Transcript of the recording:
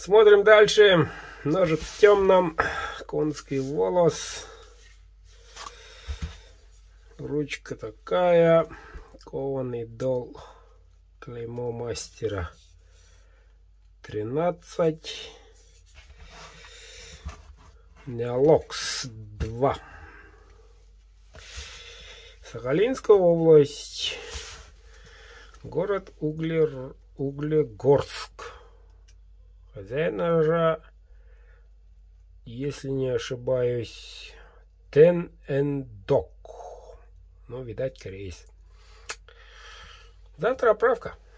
Смотрим дальше. Ножик в темном. Конский волос. Ручка такая. Кованый дол. Клеймо мастера 13. Неолокс 2. Сахалинская область. Город Углегорск. Хозяин ножа, если не ошибаюсь, Тен Эндок. Ну, видать, кореец. Завтра отправка.